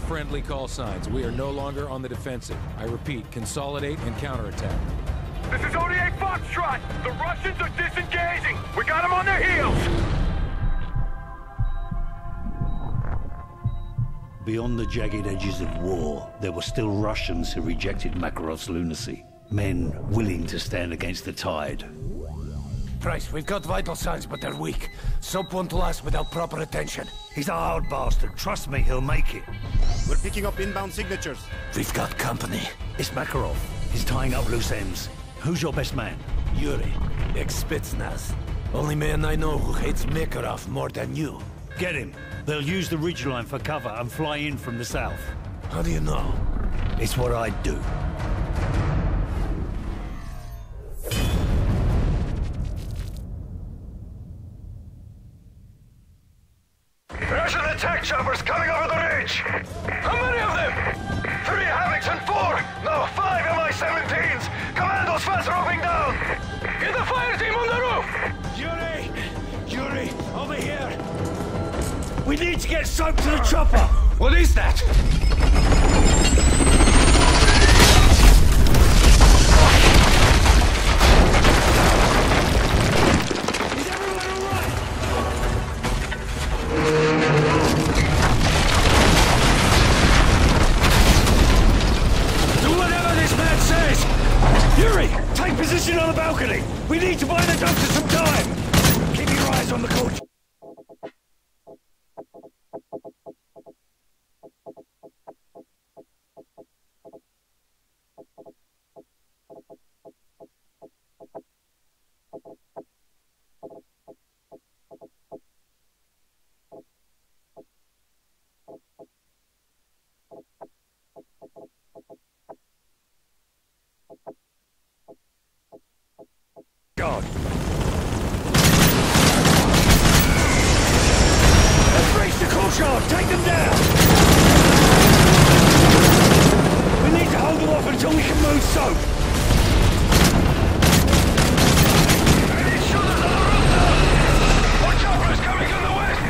friendly call signs. We are no longer on the defensive. I repeat, consolidate and counterattack. This is ODA Foxtrot! The Russians are disengaging! We got them on their heels! Beyond the jagged edges of war, there were still Russians who rejected Makarov's lunacy. Men willing to stand against the tide. Price, we've got vital signs, but they're weak. Soep won't last without proper attention. He's a hard bastard. Trust me, he'll make it. We're picking up inbound signatures. We've got company. It's Makarov. He's tying up loose ends. Who's your best man? Yuri, ex-Spetsnaz. Only man I know who hates Makarov more than you. Get him. They'll use the ridgeline for cover and fly in from the south. How do you know? It's what I'd do. Russian attack choppers coming over the ridge! How many of them? 3 Havocs and 4! No, 5 Mi-17s! Commandos fast roping down! Get the fire team on the roof! Yuri! Yuri, over here! We need to get Soep to the chopper! What is that? Is everyone alright? Do whatever this man says! Yuri, take position on the balcony! We need to buy the doctor some time! Keep your eyes on the coach! God. Let's race the courtyard! Take them down! We need to hold them off until we can move Soep! Any shooters on the roof now! More choppers coming on the west!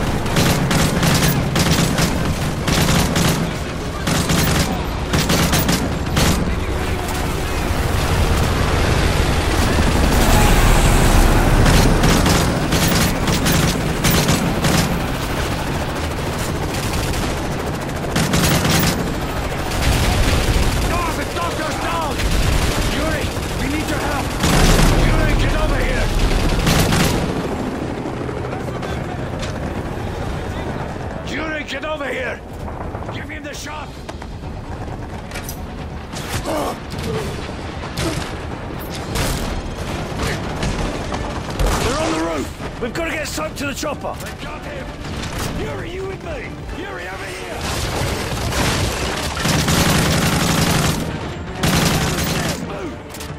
Get over here! Give him the shot! They're on the roof! We've got to get Soep to the chopper! They got him! Yuri, you with me? Yuri, over here! Move!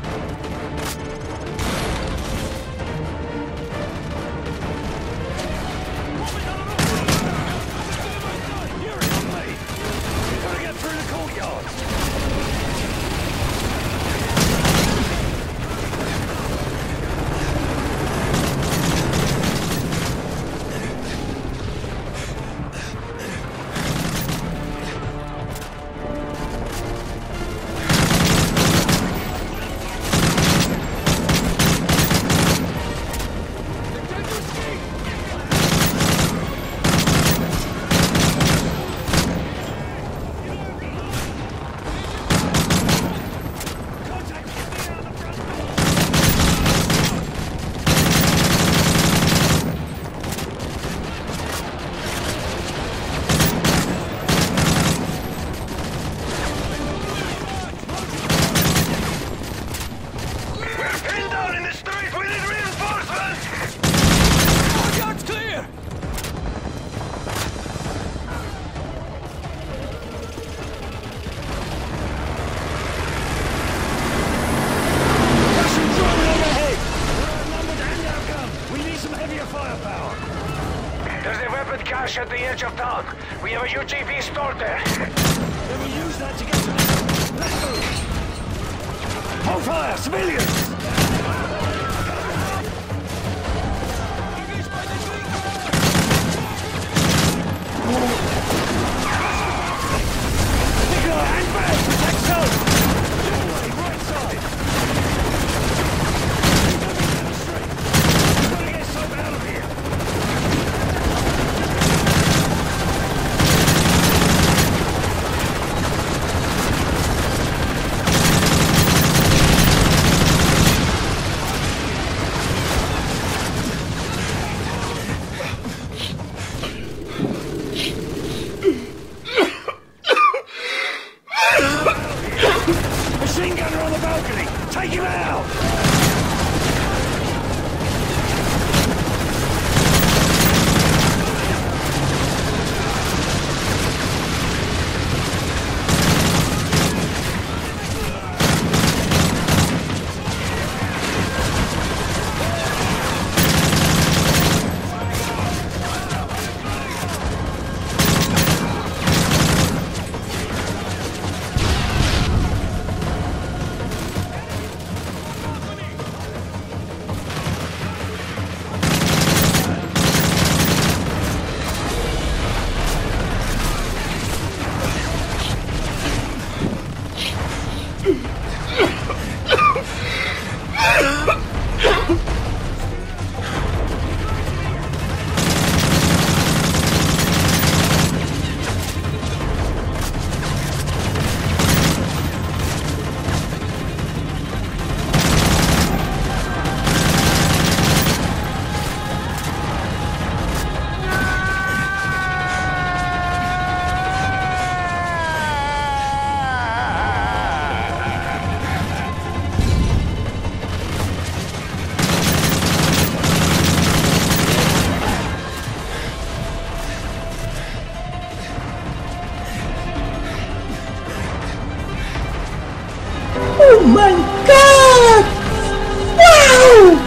cache at the edge of town. We have a UGV stored there. Then we'll use that to get to the... Let's move! Hold fire! Civilians! Oh my god! Wow!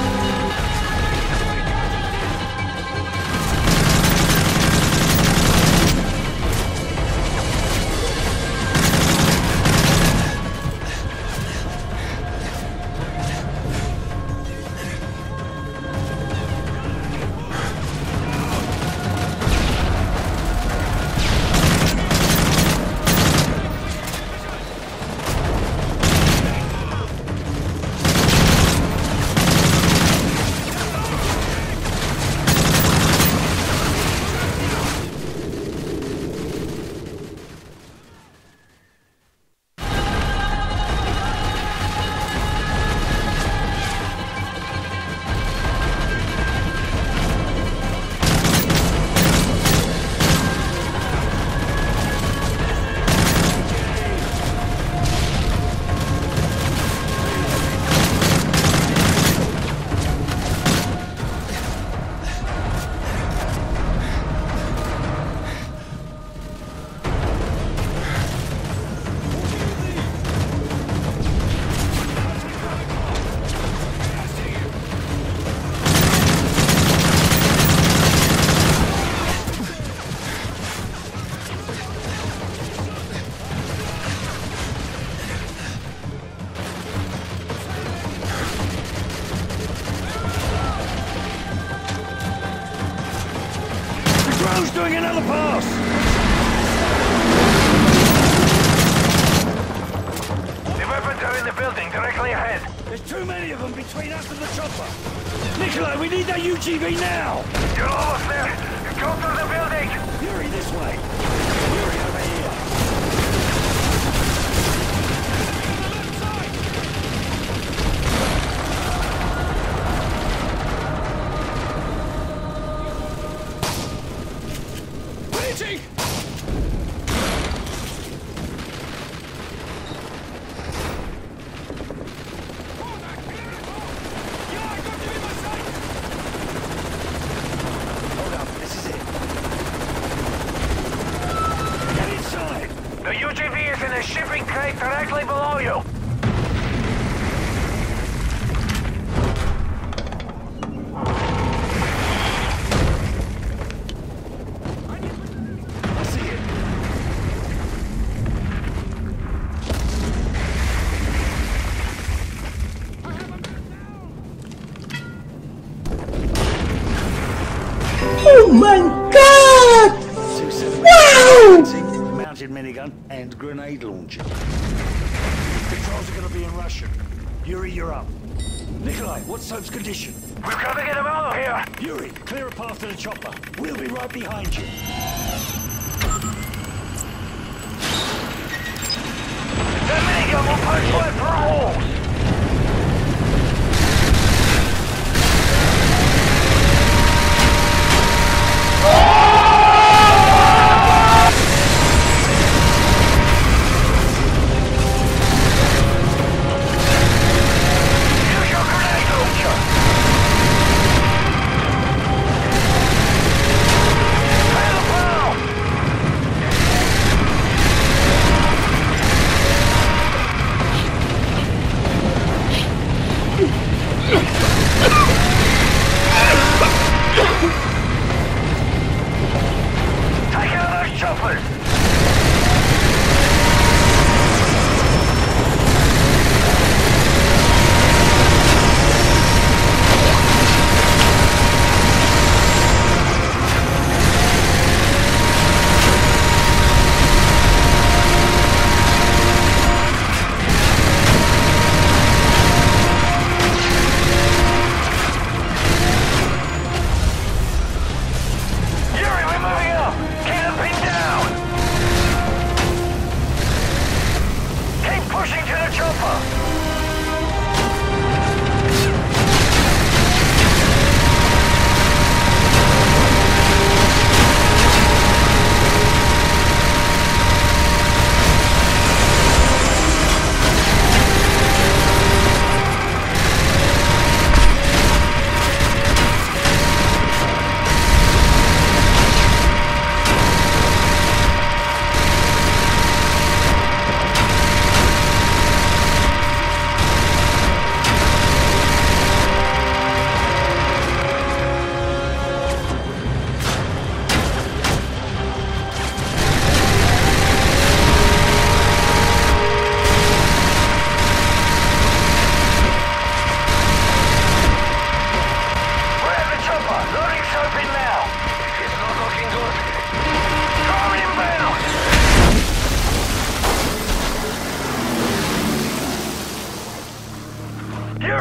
Bro's doing another pass! The weapons are in the building, directly ahead. There's too many of them between us and the chopper. Nikolai, we need that UGV now! You're almost there. Go through the building. Yuri, this way! Yuri, over here! The UGV is in a shipping crate directly below you. I see it. Oh my god! 2-7. Wow! Mounted minigun and grenade launcher. Controls are going to be in Russian. Yuri, you're up. Nikolai, what's Soap's condition? We've got to get him out of here. Yuri, clear a path to the chopper. We'll be right behind you. That minigun will punch right through walls. Fire the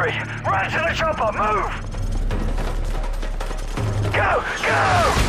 Yuri, run to the chopper, move! Go, go!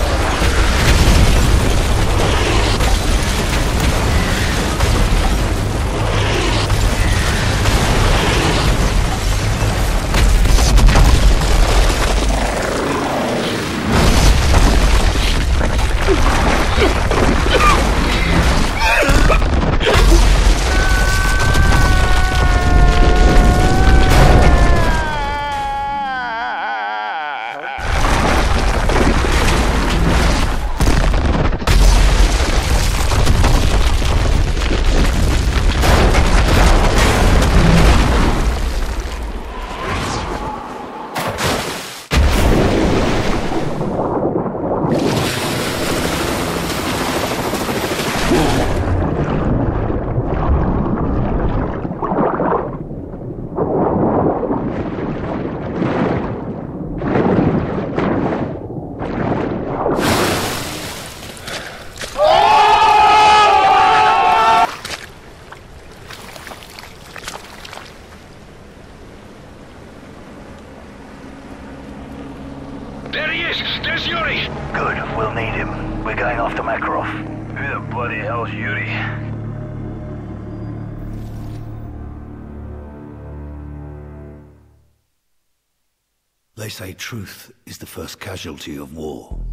There he is! There's Yuri! Good, we'll need him. We're going after Makarov. Who the bloody hell's Yuri? They say truth is the first casualty of war.